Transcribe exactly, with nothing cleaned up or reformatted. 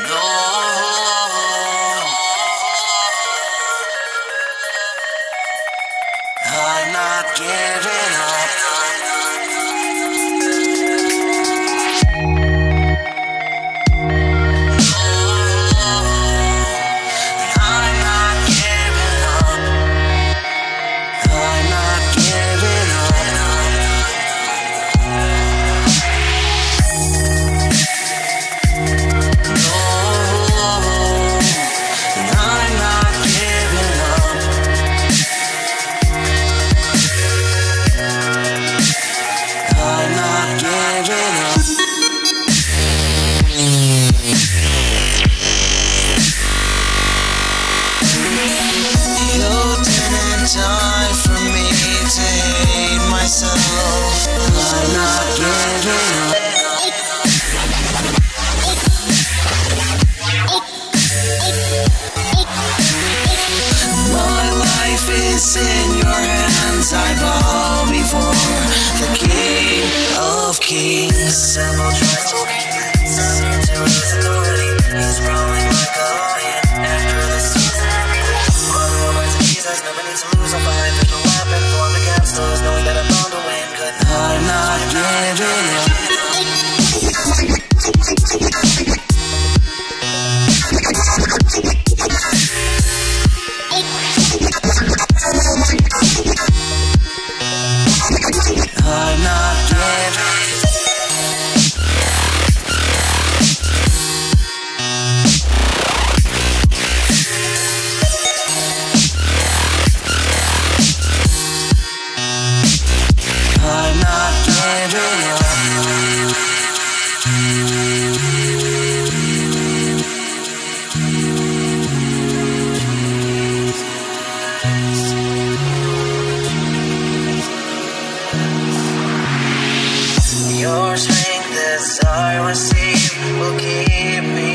No, I'm not giving up. Time for me to hate myself. I'm not giving up. My life is in your hands. I bow before the King of Kings. Several tries to keep to his authority. He's rolling like a lion after the season. Never need to lose, I'll fight. There's no weapon formed against us, knowing that I'm bound to win. Good. I'm not giving up. I'm not giving up. I'm not giving up. Your strength as I receive will keep me